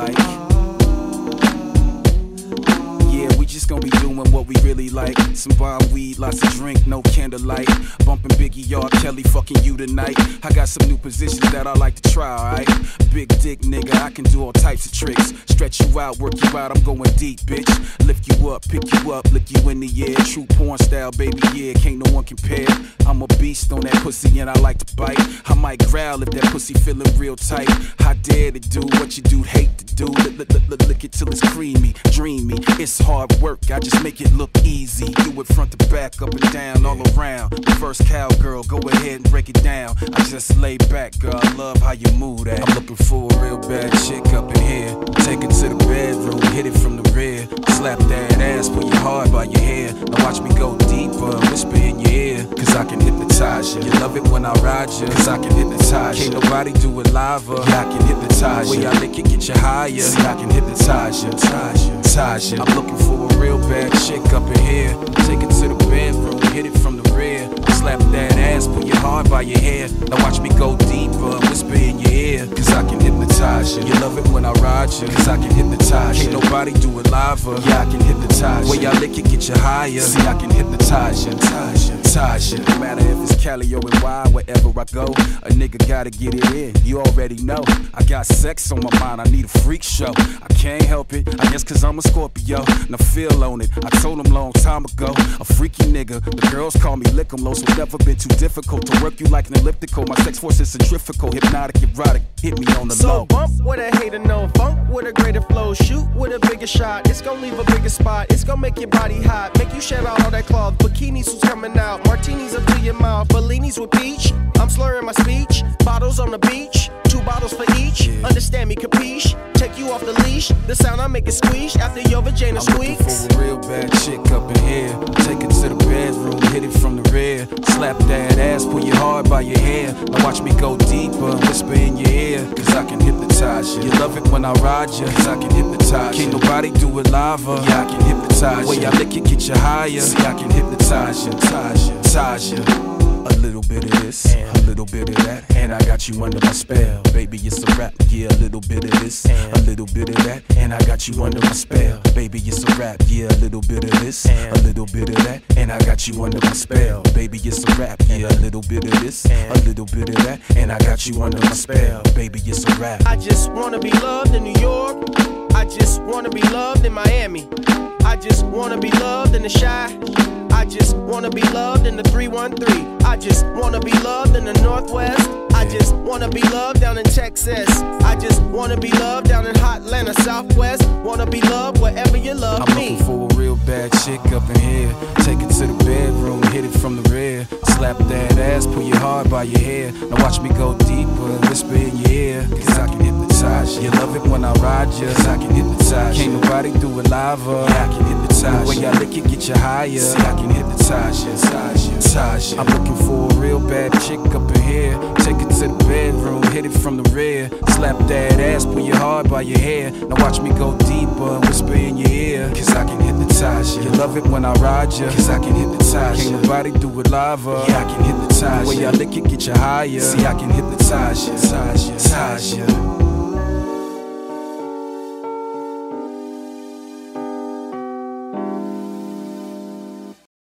like. Yeah, we just gonna be doing what we really like. Some bomb weed, lots of drink, no candlelight. Bumping Biggie, R. Kelly, fucking you tonight. I got some new positions that I like to try, alright? Big dick nigga, I can do all types of tricks. Stretch you out, work you out, I'm going deep, bitch. Lift you up, pick you up, lick you in the air. True porn style, baby, yeah, can't no one compare. I'm a beast on that pussy and I like to bite. I might growl if that pussy feeling real tight. I dare to do what you do hate to do. Lick it till it's creamy, dreamy. It's hard work, I just make it look easy. Do it front to back, up and down, all around. Reverse cowgirl, go ahead and break it down. I just lay back, girl, I love how you move that. I'm looking for a real bad chick up in here. Take it to the bedroom, hit it from the rear. Slap that ass, pull you hard by your hair. Now watch me go deeper, whisper in your ear. Cause I can hypnotize you. You love it when I ride you. Cause I can hypnotize you. Can't nobody do it live. Yeah, I can hypnotize you. The way I lick it, get you higher. See, I can hypnotize you. I'm looking for a real bad chick up in here. Take it to the bedroom, hit it from the rear. Slap that ass, pull you hard by your hair. Now watch me go deeper, whisper in your ear. Cause I can hypnotize you. You love it when I ride you. Cause I can hypnotize you. Can't nobody do it live. Yeah, I can hypnotize you. The way I lick it, get you higher. See, I can hypnotize you. No matter if it's Cali or NY, wherever I go, a nigga gotta get it in. You already know. I got sex on my mind, I need a freak show. I can't help it, I guess cause I'm a Scorpio. Now feel on it, I told them long time ago. A freaky nigga, the girls call me lick 'em low. So never been too difficult to work you like an elliptical. My sex force is centrifugal, hypnotic, erotic. Hit me on the low. So bump with a hater, no funk with a greater flow. Shoot with a bigger shot, it's gonna leave a bigger spot. It's gonna make your body hot, make you shed out all that cloth. Bikinis who's coming out, martinis up to your mouth. Bellinis with peach, I'm slurring my speech. Bottles on the beach, 2 bottles for each. Understand me, capiche? Take you off the leash, the sound I make it squeeze after your vagina squeaks. I'm looking for a real bad chick up in here. Take it to the bedroom, hit it from the rear. Slap that ass, pull you hard by your hair. Now watch me go deeper, whisper in your ear. Cause I can hypnotize you. You love it when I ride you. Cause I can hypnotize you. Can't nobody do it live. Yeah, I can hypnotize you. The way I lick it, get you higher. See, I can hypnotize you. A little bit of this, a little bit of that, and I got you under my spell. Baby, it's a rap, yeah, a little bit of this, a little bit of that, and I got you under my spell. Baby, it's a rap, yeah, a little bit of this, a little bit of that, and I got you under my spell. Baby, it's a rap, yeah, a little bit of this, a little bit of that, and I got you under my spell. Baby, it's a rap. I just wanna be loved in New York. I just wanna be loved in Miami. I just wanna be loved in the Chi. I just wanna be loved in the 313. I just wanna be loved in the Northwest. I just wanna be loved down in Texas. I just wanna be loved down in hot Atlanta, Southwest. Wanna be loved wherever you love I'm me. looking for a real bad chick up in here. Take it to the bedroom, hit it from the rear. Slap that ass, pull you hard by your hair. Now watch me go deeper, whisper in your ear. Cause I can hypnotize you. You love it when I ride you. Cause I can hypnotize you. Can't nobody do it live. Yeah, I can hypnotize you. The way I lick it, get you higher. See, I can hypnotize you. I'm looking for a real bad chick up in here. Take it to the bedroom, hit it from the rear. Slap that ass, pull you hard by your hair. Now watch me go deeper, whisper in your ear. Cause I can hypnotize you. You love it when I ride you. Cause I can hypnotize you. Can't nobody do it live. Yeah, I can hypnotize you. The way I lick it, get you higher. See, I can hypnotize you.